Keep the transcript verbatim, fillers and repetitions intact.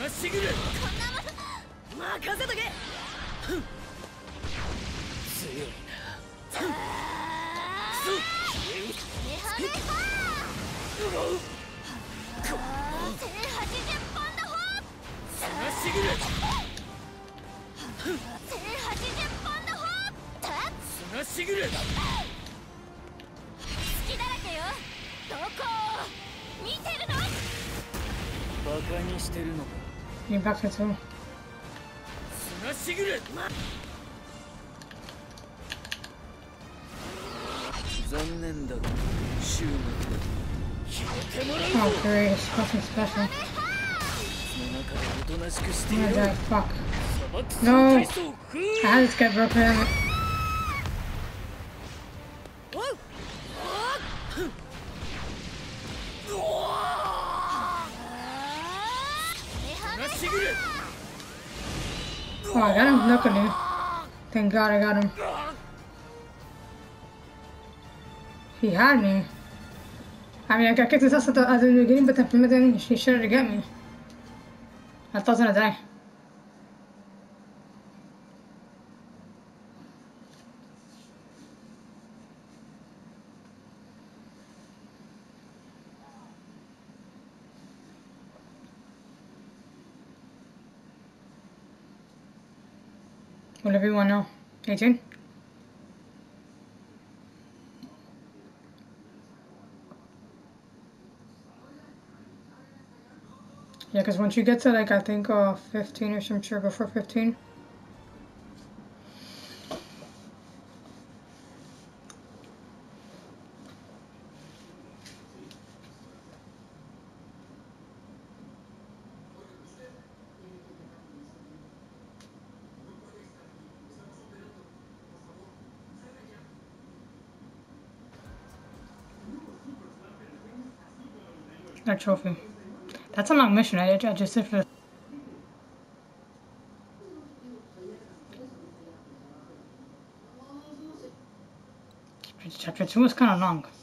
しぐる。こんなもの任せとけ。強いな。くそ。せんはちじゅっポンド砲。探しぐる。せんはちじゅっポンド砲。探しぐる。好きだらけよ。どこを見てるの。バカにしてるのか。 You back here too. 探しぐる。残念だが終幕だ。引いてもらうぞ。 Oh great, it's fucking special. I'm gonna die, fuck. No! I had this guy broken. Oh, I got him. Look at him. Thank God I got him. He had me. I mean, I got kicked his ass at the, at the beginning, but then he should have got me. I thought I was gonna die. Whatever you want now. eighteen? Yeah, because once you get to like, I think uh, fifteen or some sure before fifteen. That trophy. That's a long mission. I, I just did for. Chapter two was kind of long.